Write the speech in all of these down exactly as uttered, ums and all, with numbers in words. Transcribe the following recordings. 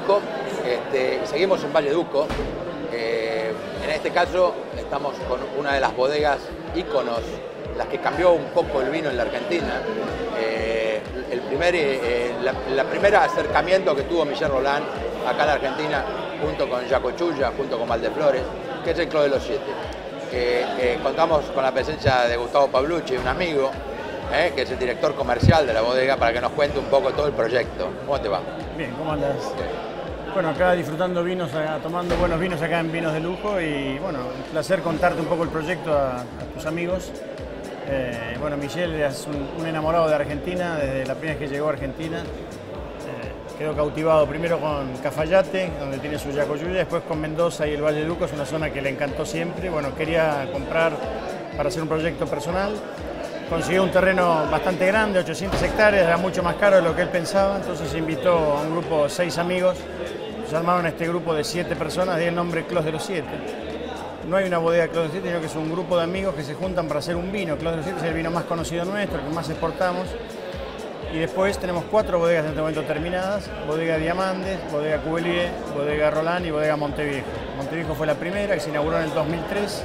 Duco, este, y seguimos en Valle Duco. Eh, en este caso estamos con una de las bodegas íconos, las que cambió un poco el vino en la Argentina. Eh, el primer, eh, la, la primera acercamiento que tuvo Michel Rolland acá en la Argentina, junto con Jacochulla, junto con Valdeflores, que es el Clos de los Siete. Eh, eh, contamos con la presencia de Gustavo Pablucci, un amigo, eh, que es el director comercial de la bodega, para que nos cuente un poco todo el proyecto. ¿Cómo te va? Bien, ¿cómo andas? Bueno, acá disfrutando vinos, tomando buenos vinos acá en Vinos de Lujo, y bueno, un placer contarte un poco el proyecto a, a tus amigos. Eh, bueno, Michel es un, un enamorado de Argentina, desde la primera vez que llegó a Argentina. Eh, quedó cautivado primero con Cafayate, donde tiene su Jacochulla, después con Mendoza y el Valle de Duco, es una zona que le encantó siempre. Bueno, quería comprar para hacer un proyecto personal. Consiguió un terreno bastante grande, ochocientas hectáreas, era mucho más caro de lo que él pensaba, entonces invitó a un grupo de seis amigos. Se armaron este grupo de siete personas, de el nombre Clos de los Siete. No hay una bodega Clos de los Siete, sino que es un grupo de amigos que se juntan para hacer un vino. Clos de los Siete es el vino más conocido nuestro, el que más exportamos. Y después tenemos cuatro bodegas en este momento terminadas: bodega Diamandes, bodega Cuvelier, bodega Rolland y bodega Monteviejo. Monteviejo fue la primera, que se inauguró en el dos mil tres,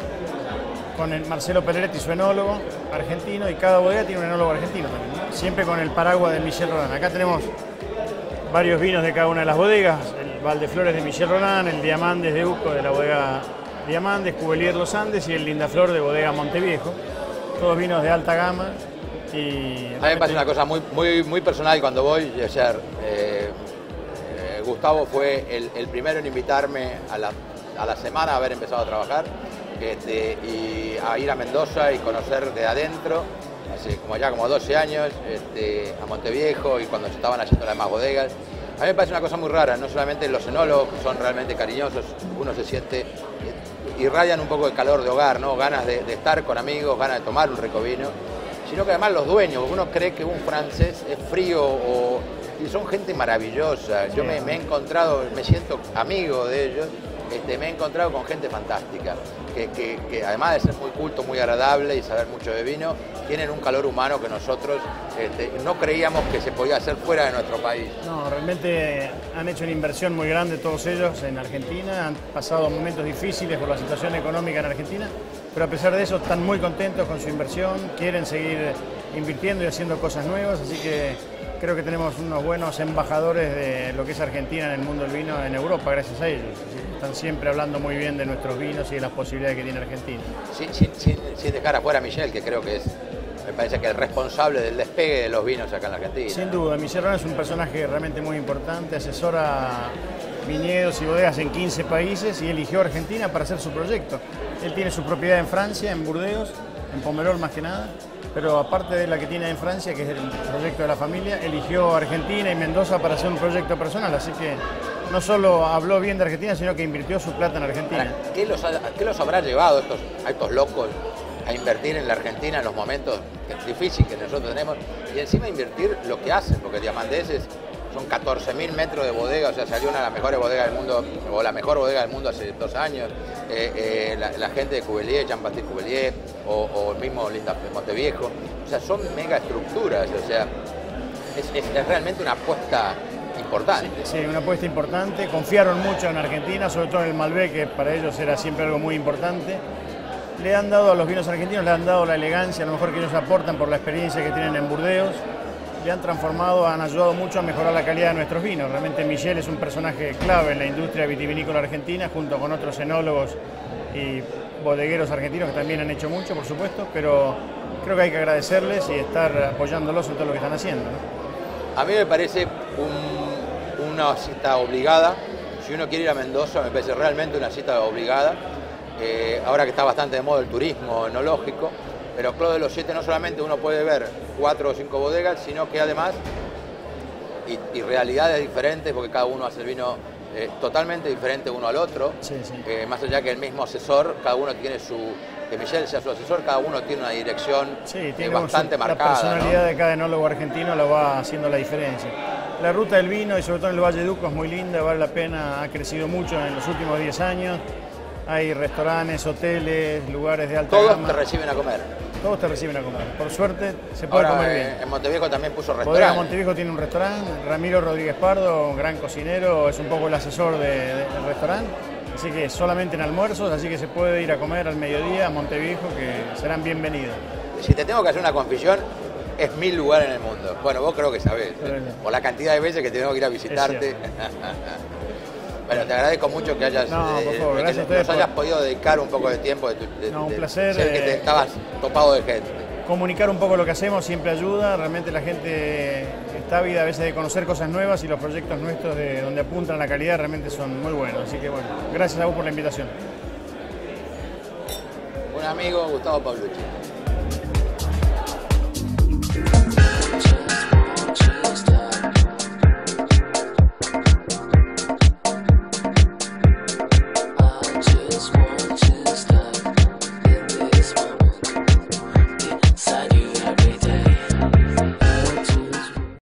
con el Marcelo Pelleretti, su enólogo argentino, y cada bodega tiene un enólogo argentino también, ¿no? Siempre con el paraguas de Michel Rolland. Acá tenemos varios vinos de cada una de las bodegas: el Valdeflores de Michel Rolland, el Diamandes de Duco de la bodega Diamandes, Cuvelier Los Andes y el Lindaflor de bodega Monteviejo. Todos vinos de alta gama. Y a mí me parece una cosa muy, muy, muy personal cuando voy. O sea, eh, eh, Gustavo fue el, el primero en invitarme a la, a la semana a haber empezado a trabajar, este, y a ir a Mendoza y conocer de adentro, hace como ya como doce años, este, a Monteviejo, y cuando se estaban haciendo las demás bodegas. A mí me parece una cosa muy rara, no solamente los enólogos, que son realmente cariñosos, uno se siente, irradian un poco el calor de hogar, ¿no? Ganas de, de estar con amigos, ganas de tomar un rico vino, sino que además los dueños, porque uno cree que un francés es frío, o, y son gente maravillosa. Yo me, me he encontrado, me siento amigo de ellos, este, me he encontrado con gente fantástica, que, que, que además de ser muy culto, muy agradable y saber mucho de vino, tienen un calor humano que nosotros este, no creíamos que se podía hacer fuera de nuestro país. No, realmente han hecho una inversión muy grande todos ellos en Argentina, han pasado momentos difíciles por la situación económica en Argentina, pero a pesar de eso están muy contentos con su inversión, quieren seguir invirtiendo y haciendo cosas nuevas, así que creo que tenemos unos buenos embajadores de lo que es Argentina en el mundo del vino en Europa, gracias a ellos. Están siempre hablando muy bien de nuestros vinos y de las posibilidades que tiene Argentina. Sin, sin, sin, sin dejar afuera a Michel, que creo que es, me parece que es el responsable del despegue de los vinos acá en la Argentina. Sin duda, Michel Rolland es un personaje realmente muy importante, asesora viñedos y bodegas en quince países, y eligió Argentina para hacer su proyecto. Él tiene su propiedad en Francia, en Burdeos, en Pomerol más que nada, pero aparte de la que tiene en Francia, que es el proyecto de la familia, eligió Argentina y Mendoza para hacer un proyecto personal, así que no solo habló bien de Argentina, sino que invirtió su plata en Argentina. Ahora, ¿qué, los ha, ¿Qué los habrá llevado estos, a estos locos a invertir en la Argentina en los momentos difíciles que nosotros tenemos? Y encima invertir lo que hacen, porque Diamandes es, son catorce mil metros de bodega, o sea, salió una de las mejores bodegas del mundo, o la mejor bodega del mundo hace dos años. Eh, eh, la, la gente de Cuvelier, Jean-Baptiste Cuvelier, o, o el mismo Linda Monteviejo, o sea, son mega estructuras, o sea, es, es, es realmente una apuesta importante. Sí, sí, una apuesta importante. Confiaron mucho en Argentina, sobre todo en el Malbec, que para ellos era siempre algo muy importante. Le han dado a los vinos argentinos, le han dado la elegancia, a lo mejor que ellos aportan por la experiencia que tienen en Burdeos. Le han transformado, han ayudado mucho a mejorar la calidad de nuestros vinos. Realmente Michel es un personaje clave en la industria vitivinícola argentina, junto con otros enólogos y bodegueros argentinos que también han hecho mucho, por supuesto, pero creo que hay que agradecerles y estar apoyándolos en todo lo que están haciendo, ¿no? A mí me parece un, una cita obligada. Si uno quiere ir a Mendoza, me parece realmente una cita obligada. Eh, ahora que está bastante de moda el turismo enológico, pero Clos de los Siete no solamente uno puede ver cuatro o cinco bodegas, sino que además, y, y realidades diferentes, porque cada uno hace el vino eh, totalmente diferente uno al otro. Sí, sí. Eh, más allá que el mismo asesor, cada uno tiene su, que Michel sea su asesor, cada uno tiene una dirección sí, eh, bastante su, marcada. La personalidad, ¿no?, de cada enólogo argentino la va haciendo la diferencia. La ruta del vino, y sobre todo en el Valle de Duco, es muy linda, vale la pena, ha crecido mucho en los últimos diez años. Hay restaurantes, hoteles, lugares de alta Todos gama. te reciben a comer. todos te reciben a comer. Por suerte se puede Ahora, comer eh, bien. en Monteviejo también puso Bodega restaurante. Monteviejo tiene un restaurante, Ramiro Rodríguez Pardo, un gran cocinero, es un poco el asesor de, de, del restaurante, así que solamente en almuerzos, así que se puede ir a comer al mediodía a Monteviejo, que serán bienvenidos. Si te tengo que hacer una confesión, es mil lugares en el mundo. Bueno, vos creo que sabés, Pero, por la cantidad de veces que tengo que ir a visitarte. Bueno, te agradezco mucho que hayas, No, por favor, eh, gracias que a ustedes nos hayas por- podido dedicar un poco de tiempo. De, tu- de- No, un de- placer, Sé que te eh, estabas topado de gente. Comunicar un poco lo que hacemos siempre ayuda, realmente la gente está ávida a veces de conocer cosas nuevas y los proyectos nuestros de donde apuntan a la calidad realmente son muy buenos, así que bueno, gracias a vos por la invitación. Un amigo, Gustavo Paulucci. I just want to stop in this moment.